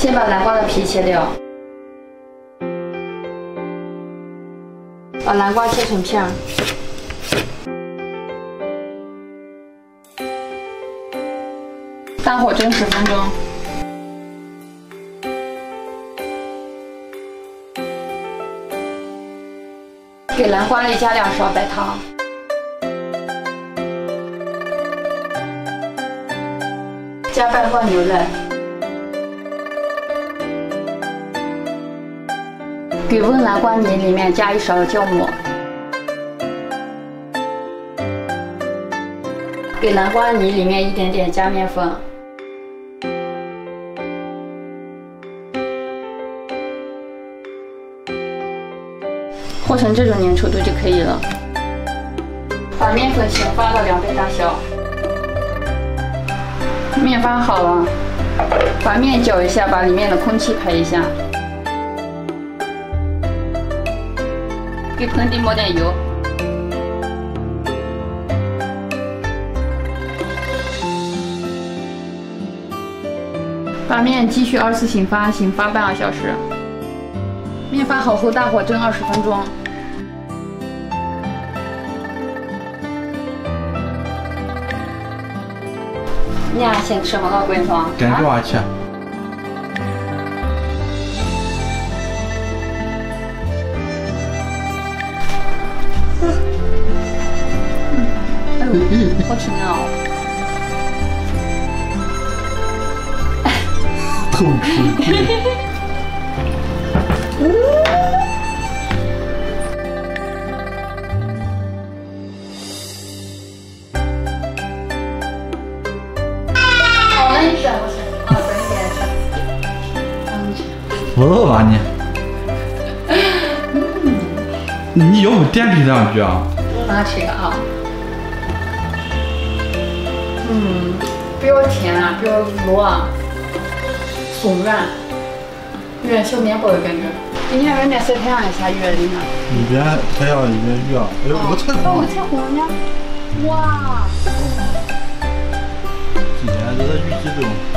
先把南瓜的皮切掉，把南瓜切成片儿。大火蒸10分钟。给南瓜里加2勺白糖。 加半罐牛奶，给温南瓜泥里面加1勺酵母，给南瓜泥里面一点点加面粉，和成这种粘稠度就可以了。把面粉先发到2倍大小。 面发好了，把面搅一下，把里面的空气排一下。给盆底抹点油。把面继续2次醒发，醒发半个小时。面发好后，大火蒸20分钟。 你俩先吃嘛，老龟头。 感觉去。 好吃呢。 偷吃。不饿吧你？你要不点评2句啊？ 拿这个啊。比较甜啊，比较糯啊，松软，有点小面包的感觉。今天外面晒太阳一下雨了，你看。 一边太阳一边雨啊！哎呦，我彩虹！ 我彩虹呢？哇！ 今天这个雨季中。